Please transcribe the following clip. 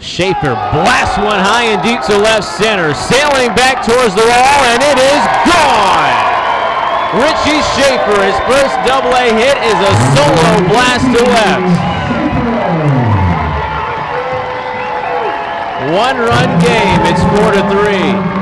Shaffer blasts one high and deep to left center, sailing back towards the wall, and it is gone! Richie Shaffer, his first double-A hit is a solo blast to left. One-run game, it's 4-3.